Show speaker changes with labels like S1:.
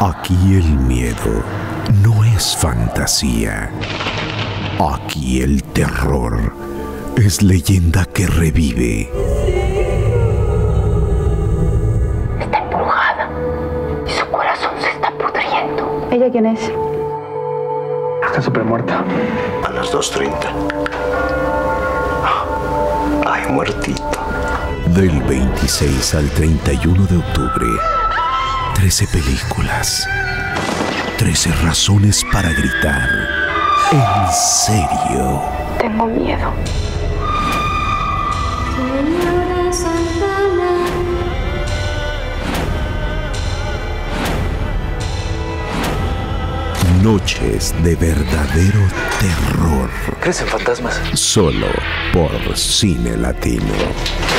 S1: Aquí el miedo no es fantasía. Aquí el terror es leyenda que revive.
S2: Está embrujada y su corazón se está pudriendo.
S3: ¿Ella quién es?
S4: Está súper muerta.
S5: A las 2:30. Ay, muertito.
S1: Del 26 al 31 de octubre, 13 películas, 13 razones para gritar. En serio.
S2: Tengo miedo.
S6: Señora Santana.
S1: Noches de verdadero terror.
S4: ¿Crees en fantasmas?
S1: Solo por Cine Latino.